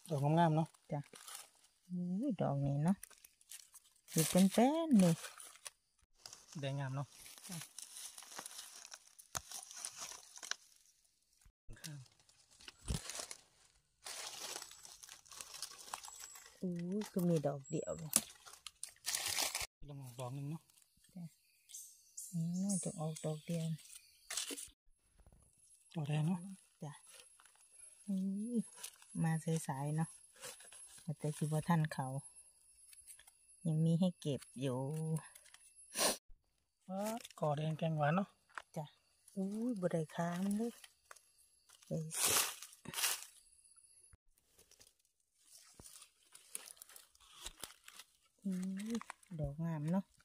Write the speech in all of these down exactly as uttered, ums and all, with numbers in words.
ดอกงามๆเนาะจ้ะอุ้ยดอกนี้เนาะสีเป็นแป้นเลยแดงงามเนาะข้างอู้คือมีดอกเดียวเลยลองออกดอกหนึ่งเนาะจ้ะอืมจะออกดอกเดียวดอกแดงเนาะจ้ะอุ้ยมาสายๆเนาะแต่คิดว่าท่านเขายังมีให้เก็บอยู่ก่อแดงแกงหวานเนาะจ้ะอุ้ยบดได้ค้ามเลยไปอุ้ยดอกงามเนาะ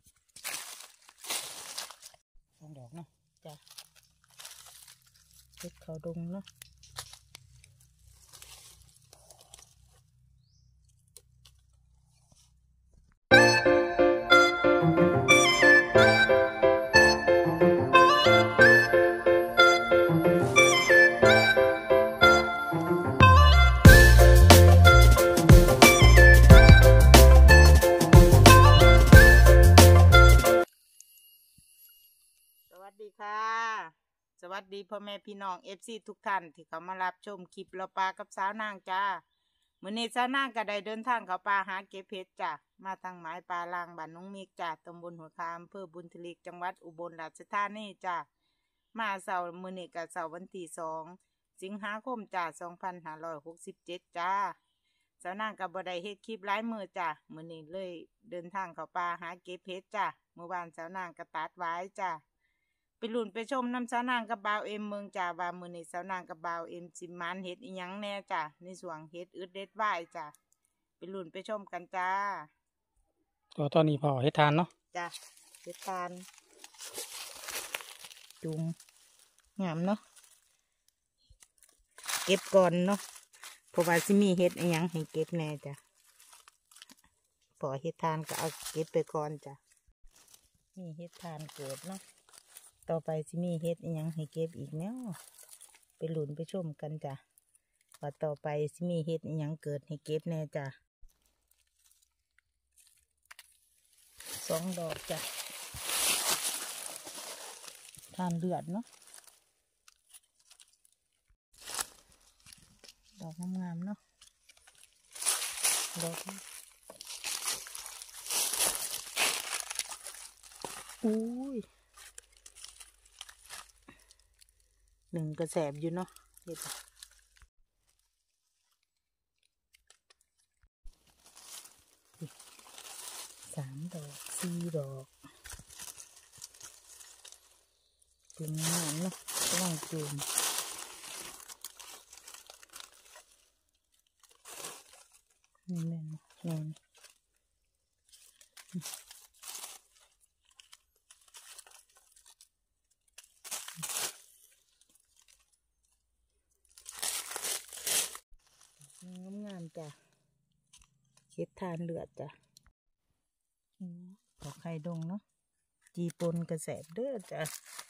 สองดอกเนาะจ้ะเก็บเขาดงเนาะสวัสดีค่ะสวัสดีพ่อแม่พี่น้องเอฟซีทุกท่านที่เขามารับชมคลิปเราปลากับสาวนางจ้ามื้อนี้สาวนางก็ได้เดินทางเข้าป่าหาเก็บเห็ดจ้ะมาทางหมายปลาลางบ้านน้องมิกจ้ะตำบลหัวคามอำเภอบุญทลิกจังหวัดอุบลราชธานีจ้ะมาเสาร์มื้อนี้ก็เสาร์วันที่สองสิงหาคมจ้ะสองพันห้าร้อยหกสิบเจ็ดจ้าสาวนางก็บ่ได้เฮ็ดคลิปหลายมื้อจ้ะมื้อนี้เลยเดินทางเข้าป่าหาเก็บเห็ดจ้ะเมื่อวานสาวนางก็ตัดไว้จ้ะไปลุ้นไปชมน้ำสาวนางกับบ่าวเอ็มเมืองจ่าว่ามื้อนี้สาวนางกับบ่าวเอ็มสิมานเฮ็ดอีหยังแน่จ้ะในส่วนเฮ็ดอึดเด็ดไหวจ้ะไปลุ้นไปชมกันจ้าก็ตอนนี้พอเฮ็ดทานเนาะจ้ะเฮ็ดทานจุ่มงามเนาะเก็บก่อนเนาะเพราะว่าสิมีเฮ็ดอีหยังให้เก็บแน่จ้ะพอเฮ็ดทานก็เอาเก็บไปก่อนจ้ะมีเฮ็ดทานเกิดเนาะต่อไปสิมีเฮ็ดอีหยังให้เก็บอีกเนาะไปหลุนไปชมกันจ้ะว่าต่อไปสิมีเฮ็ดอีหยังเกิดให้เก็บแน่จ้ะสองดอกจ้ะทานเลือดเนาะดอกงามๆเนาะดอกอุ้ยหนึ่งกระแสบอยู่เนาะเห็ดสามดอกสี่ดอกจุ่มน้ำเนาะกำลังจุ่มนี่แม่นแม่นงามๆจ้ะเฮ็ดทานเลือดจ้ะดอกไข่ดงเนาะจีปนกระแสบเด้อจ้ะ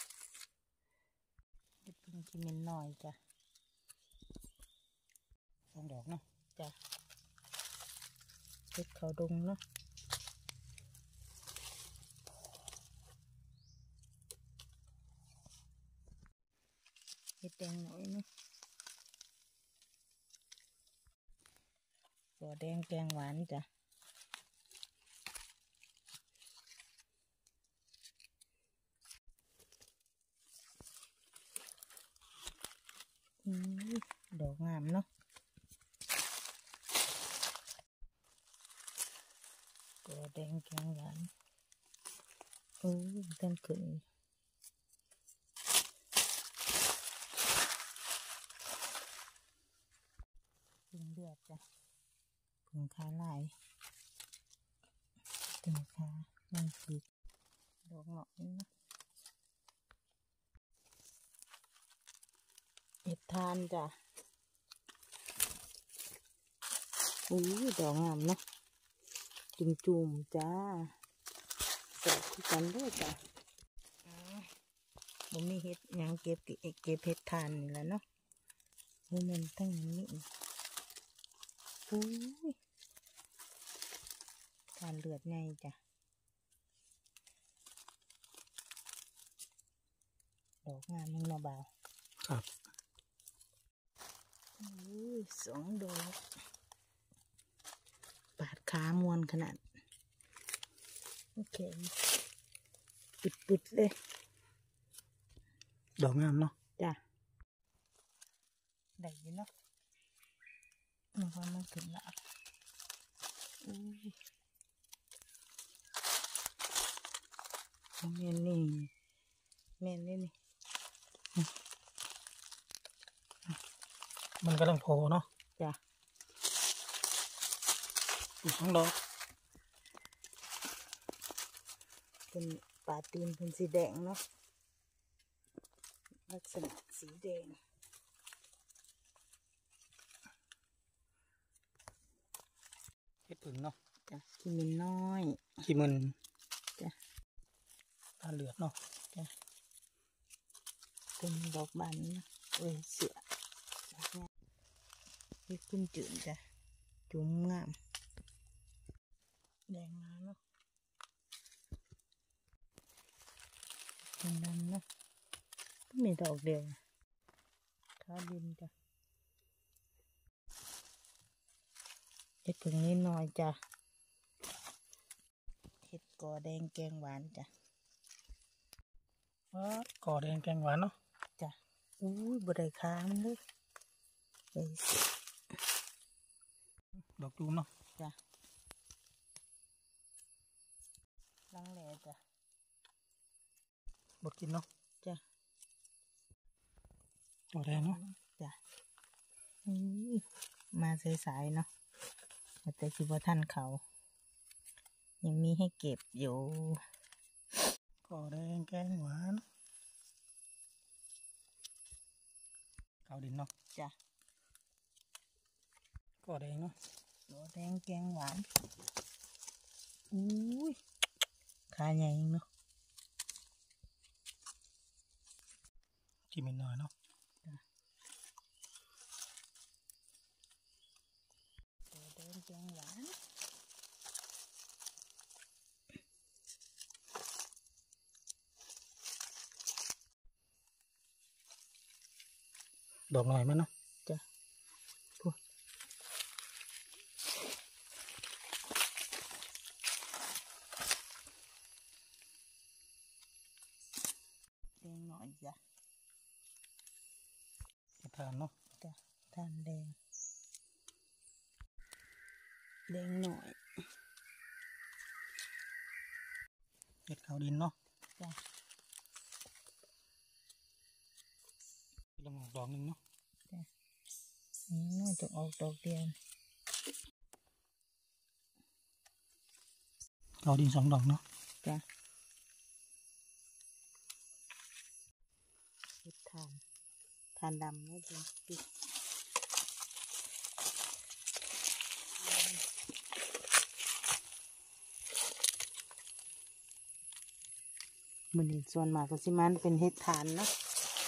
เฮ็ดพึ่งขี้เม็นหน่อยจ้ะสองดอกเนาะจ้ะเฮ็ดเขาดงเนาะเฮ็ดแดงหน่อยเนาะตัวแดงแกงหวานจ้ะอือดอกงามเนาะตัวแดงแกงหวานเออเต้นขึ้นพึ่งเลือดจ้ะพึ่งขาลายพึ่งขามันสีดอกเงาะนี่นะเห็ดทานจ้ะอู้ดอกงามเนาะจุ่มจุ่มจ้าสวยที่กันด้วยจ้ะผมมีเห็ดยังเก็บเก็บเห็ดทานนี่แหละเนาะนี่มันทั้งนี้อุ้ยการเลือดไงจ้ะดอกงามยังมาเบาครับอุ้ยสองดอกปาดขามวนขนาดโอเคปิดๆเลยดอกงามเนาะจ้ะได้อยินเนาะมันก็มันขึ้นละอุ้ยแม่นี่แม่นี่นี่มันกำลังโผล่เนาะจ้ะอีกสองดอกเป็นปลาตีนเป็นสีแดงเนาะลักษณะสีแดงเห็ดผึ่งเนาะจ้ะขี้มินน้อยขี้มันจ้ะตาเลือดเนาะจ้ะเป็นดอกบานนะเอ้ยเสือเฮ็ดขึ้นจืดจ้ะจุ่มงามแดงมาเนาะดำดำเนาะมีดอกเดียวข้าวดินจ้ะเห็ดผึ่งนิดหน่อยจ้ะเห็ดกอแดงแกงหวานจ้ะว้าวก่อแดงแกงหวานเนาะจ้ะอุ้ยบไดค้ามเลยเอ้ยดอกจูมเนาะจ้ะลังแหล่จ้ะบดกินเนาะจ้ะก่อแดงเนาะจ้ะอุ้ยมาสายๆเนาะแต่คิดว่าท่านเขา ยังมีให้เก็บอยู่ก่อแดงแกงหวานขาวดินเนาะจ้ะก่อแดงเนาะโหแดงแกงหวานอุ้ยขาใหญ่เนาะขี้มันหน่อยเนาะโหแดงแกงหวานดอกหน่อยมันเนาะจ้ะพวกแดงหน่อยจ้ะเห็ดทานเนาะจ้ะทานแดงแดงหน่อยเห็ดขาวดินเนาะจ้ะลงออกดอกหนึ่งเนาะนี่น่าจะออกดอกเดียวขาวดินสองดอกเนาะจ้ะเห็ดทานทานดำนี่เป็นปิดมันนี่ส่วนมากก็สิมันเป็นเห็ดทานเนาะ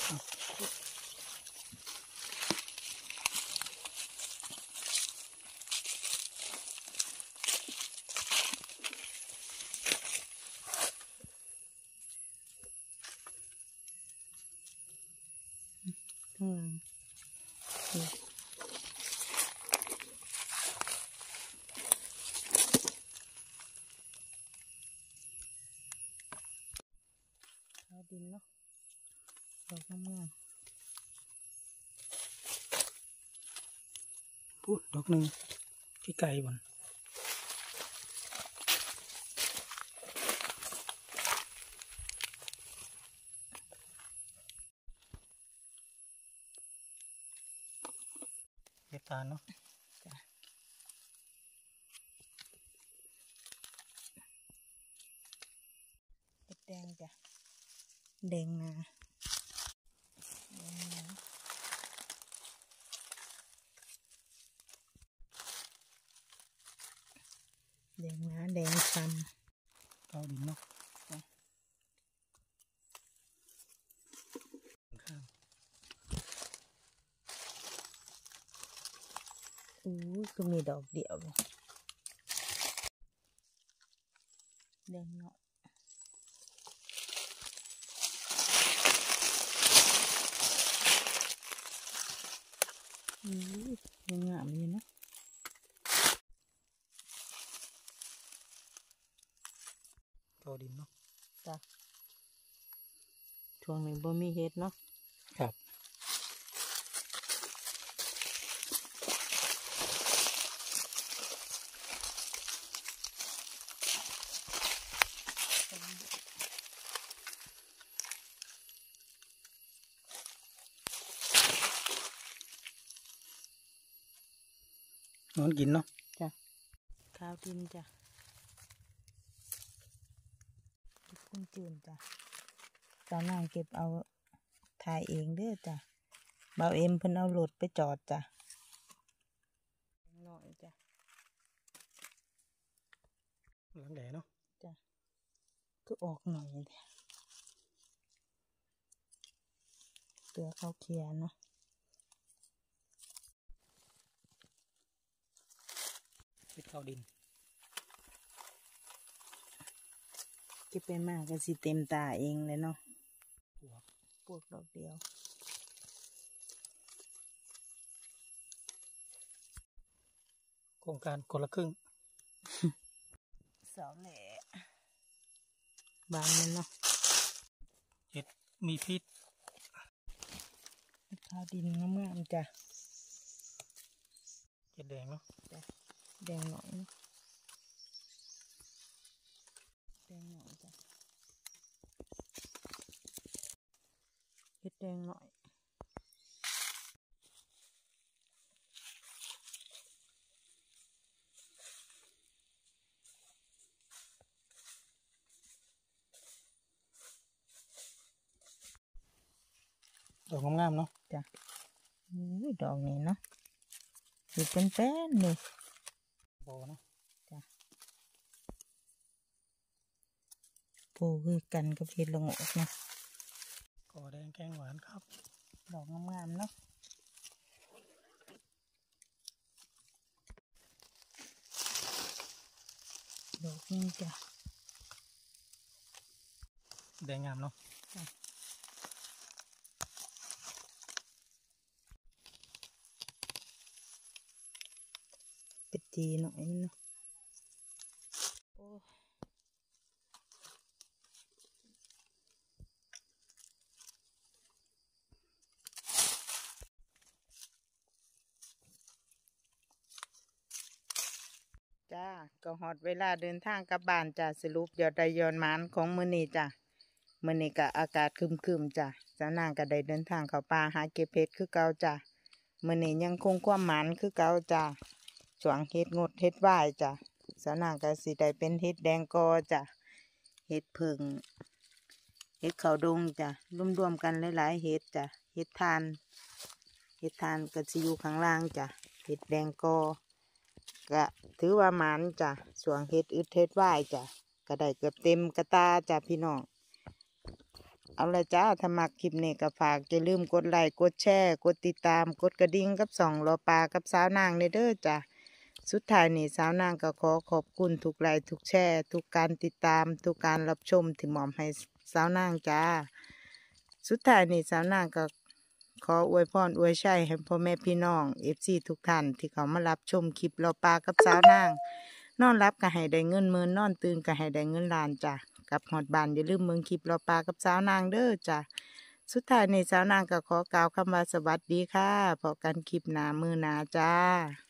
ข้างหลังนี่ข้าวดินเนาะดอกงามพูดดอกหนึ่งที่ไก่บนเห็ดทานเนาะๆจ้ะเห็ดแดงจ้ะแดงนาแดงนาแดงนาแดงซ้ำขาวดินเนาะจ้ะข้างอู้ก็มีดอกเดียวเลยแดงเนาะอู้ยังงามอยู่นะกอดินเนาะจ้ะช่วงนี้บ่มีเฮ็ดเนาะครับนอนกินเนาะจ้ะข้าวดินจ้ะคุณจืนจ้ะตอนนั่งเก็บเอาถ่ายเองเด้อจ้ะเบาเอ็มเพิ่นเอารถไปจอดจ้ะหน่อยจ้ะหลังแดดเนาะจ้ะก็ออกหน่อยเลยเตือเขาเคลียร์เนาะปิดข้าวดินเก็บไปมากก็สิเต็มตาเองเลยเนาะปวกปวกดอกเดียวโครงการคนละครึ่งเสาแหล่บานมันเนาะเห็ดมีพิษข้าวดินงามๆจ้ะเห็ดแดงเนาะจ้ะแดงหน่อยเนาะแดงหน่อยจ้ะเห็ดแดงหน่อยดอกงามๆเนาะจ้ะอุ้ยดอกนี้เนาะอยู่เป็นแป้นเลยโบเนาะจ้ะโบคือกันกับเห็ดละโงกนะกอแดงแกงหวานครับดอกงามๆเนาะดอกนี้จ้ะแดงงามเนาะเป็ดจีหน่อยเนาะโอ้จ้าก็ฮอดเวลาเดินทางกลับบ้านจ้าสรุปยอดได้ยอดหมานของมื้อนี้จ้ามื้อนี้ก็อากาศครึมๆจ้าสาวนางก็ได้เดินทางเข้าป่าหาเก็บเห็ดคือเก่าจ้ามื้อนี้ยังคงความหมานคือเก่าจ้าช่วงเห็ดงดเห็ดว่ายจ้ะสาวนางก็สิได้เป็นเห็ดแดงกอจ้ะเห็ดผึ่งเห็ดเขาดงจ้ะรวมๆกันหลายๆเห็ดจ้ะเห็ดทานเห็ดทานก็สิอยู่ข้างล่างจ้ะเห็ดแดงกอก็ถือว่าหมานจ้ะช่วงเห็ดอึดเห็ดว่ายจ้ะก็ได้เกือบเต็มกระตาจ้ะพี่น้องเอาละจ้าถ้ามักคลิปนี้ก็ฝากอย่าลืมกดไลค์กดแชร์กดติดตามกดกระดิ่งกับส่องรอปลากับสาวนางเด้อจ้ะสุดท้ายนี้สาวนางก็ขอขอบคุณทุกไลค์ทุกแชร์ทุกการติดตามทุกการรับชมที่มอบให้สาวนางจ้าสุดท้ายนี้สาวนางก็ขออวยพรอวยชัยให้พ่อแม่พี่น้องเอฟซีทุกท่านที่เขามารับชมคลิปเราปลากับสาวนางนอนรับก็ให้ได้เงินหมื่นนอนตื่นก็ให้ได้เงินล้านจ้ะกับหอดบานอย่าลืมเมืองคลิปเราปลากับสาวนางเด้อจ้ะสุดท้ายนี้สาวนางก็ขอกล่าวคำว่าสวัสดีค่ะพบกันคลิปหน้ามือหน้าจ้า